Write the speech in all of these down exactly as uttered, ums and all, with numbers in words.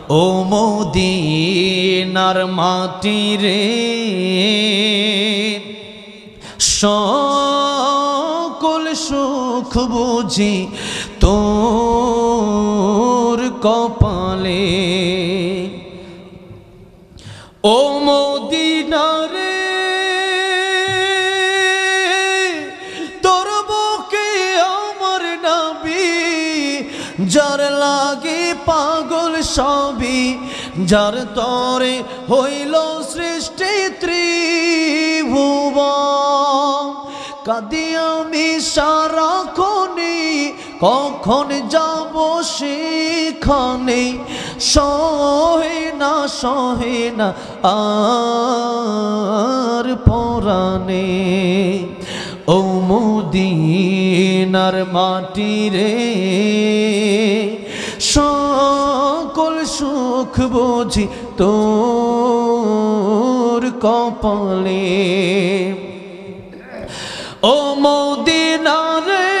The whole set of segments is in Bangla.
ও মদিনার মাটি রে সকল সুখ বুঝি তোর কপালে। ও মদিনা রে তোর বুকে আমার নবী, যার লাগে পাগল সবই, যার তরে হইল সৃষ্টি ত্রিভুবন। কাঁদি আমি সারাক্ষণে, কখন যাব সেখানে, সহে না সহে না আর পরাণে। ও মদিনার মাটি রে সকল সুখ বুঝি তোর কপালে। ও মদিনা রে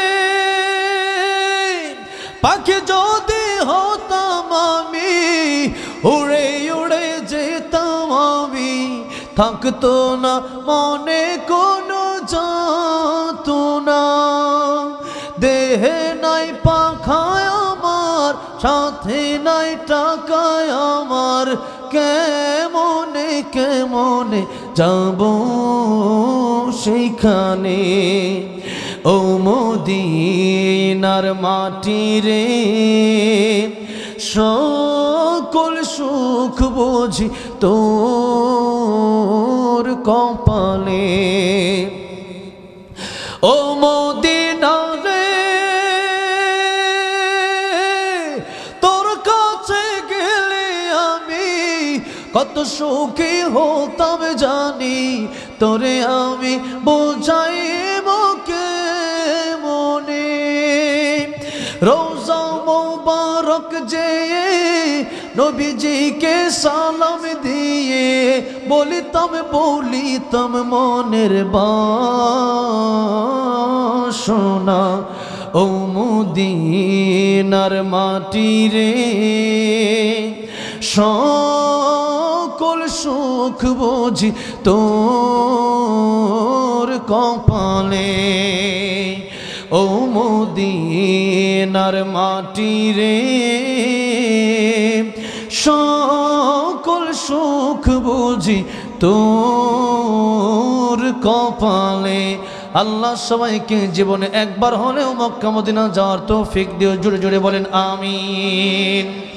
পাখি যদি হতাম আমি, উড়ে উড়ে যেতাম আমি, থাকতো না মনে কোনো যাতনা। দেহে নাই পাখায় আমার, সাথে নাই টাকায় আমার, কেমনে কেমনে যাব সেইখানে। ও মদিনার মাটি রে সকল সুখ বুঝি তোর কপালে। ও মদিনা রে তোর কাছে গেলে আমি কত সুখী হতাম জানি, তোরে আমি বোঝাইব কেমনে। রোজা মোবারক যেয়ে নবীজিকে সালাম দিয়ে বলিতাম বলিতাম মনের বাসনা। ও মদিনার মাটি রে সকল সুখ বুঝি তোর কপালে। ও মদিনার মাটি রে সকল সুখ বুঝি তোর কপালে। আল্লাহ সবাইকে জীবনে একবার হলেও মক্কা মদিনা যাওয়ার তৌফিক দিও। জুড়ে জুড়ে বলেন আমিন।